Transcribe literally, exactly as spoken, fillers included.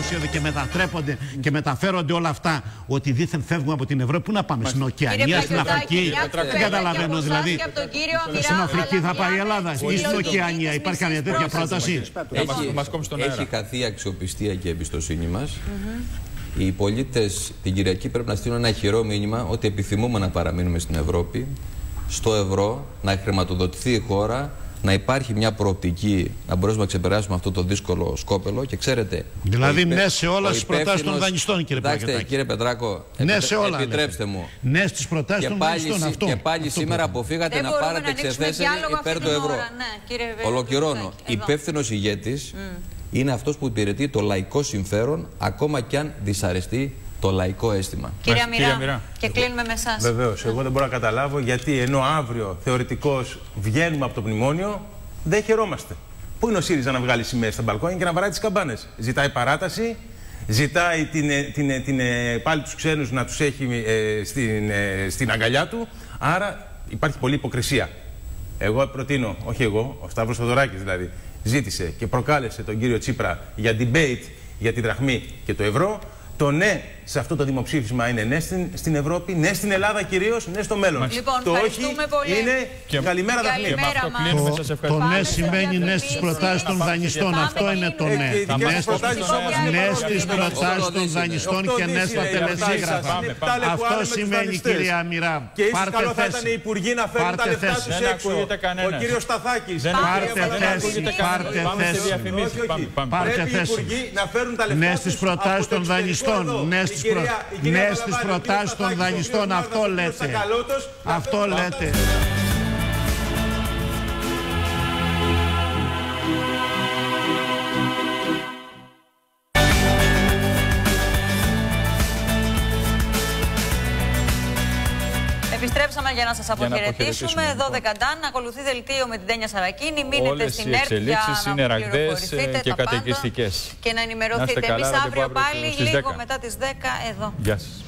δημοσίευε και μετατρέπονται και μεταφέρονται όλα αυτά ότι δήθεν φεύγουμε από την Ευρώπη. Πού να πάμε, στην Οκεανία, στην Αφρική? Δεν καταλαβαίνω δηλαδή. Στην Αφρική θα πάει η Ελλάδα ή στην Οκεανία? Υπάρχει καμία τέτοια πρόταση? Έχει χαθεί η αξιοπιστία και η εμπιστοσύνη μας. Οι πολίτες την Κυριακή πρέπει να στείλουν ένα ηχηρό μήνυμα ότι επιθυμούμε να παραμείνουμε στην Ευρώπη, στο ευρώ, να χρηματοδοτηθεί η χώρα, να υπάρχει μια προοπτική να μπορέσουμε να ξεπεράσουμε αυτό το δύσκολο σκόπελο. Και ξέρετε. Δηλαδή, υπε... ναι σε όλες τις προτάσεις των δανειστών, κύριε Παγκετάκη. Κύριε Πετράκο, ναι σε όλα, επιτρέψτε μου. Ναι στις προτάσεις και των πάλι, δανειστών. Αυτό, και πάλι αυτό σήμερα πρέπει. αποφύγατε να πάρετε εξεθέσεις υπέρ του ευρώ. Ναι, ολοκληρώνω. Υπεύθυνος ηγέτης mm. είναι αυτός που υπηρετεί το λαϊκό συμφέρον, ακόμα κι αν δυσαρεστεί το λαϊκό αίσθημα. Κύριε Μοιρά, και κλείνουμε με εσάς. Βεβαίως. Εγώ δεν μπορώ να καταλάβω γιατί ενώ αύριο θεωρητικώς βγαίνουμε από το μνημόνιο, δεν χαιρόμαστε. Πού είναι ο ΣΥΡΙΖΑ να βγάλει σημαίες στα μπαλκόνια και να βαράει τις καμπάνες? Ζητάει παράταση, ζητάει την, την, την, την, πάλι τους ξένους να τους έχει ε, στην, ε, στην αγκαλιά του. Άρα υπάρχει πολλή υποκρισία. Εγώ προτείνω, όχι εγώ, ο Σταύρος Θοδωράκης δηλαδή, ζήτησε και προκάλεσε τον κύριο Τσίπρα για debate για τη δραχμή και το ευρώ. Το ναι σε αυτό το δημοψήφισμα είναι ναι στην, στην Ευρώπη, ναι στην Ελλάδα κυρίως, ναι στο μέλλον. Λοιπόν, το όχι πολύ. είναι και καλημέρα δραχμή. Το, το ναι σημαίνει ναι στις προτάσεις των δανειστών. Αυτό είναι το ναι. Ναι στις προτάσεις των δανειστών και ναι στα τελεσίγραφα. Αυτό σημαίνει, κυρία Μοιρά. Και ίσως καλό θα ήταν οι υπουργοί να φέρουν τα λεφτά τους έξω. Ο κύριος Σταθάκης. Πάρτε θέση. Πάρτε θέση. Πρέπει οι υπουργοί να φέρουν τα λεφτά τους. Ναι στις προτάσεις των δανειστών. Ναι στις προτάσεις των δανειστών. Αυτό λέτε. Αυτό λέτε. Επιστρέψαμε για να σας αποχαιρετήσουμε. δώδεκα Ντάν, ακολουθεί δελτίο με την Τένια Σαρακίνη. Μείνετε όλες στην οι ΕΡΤ εξελίξεις για είναι να ραγδαίες πληροφορηθείτε και καταιγιστικές. Και να ενημερωθείτε. Εμείς αύριο πάλι λίγο μετά τις δέκα εδώ. Γεια σας.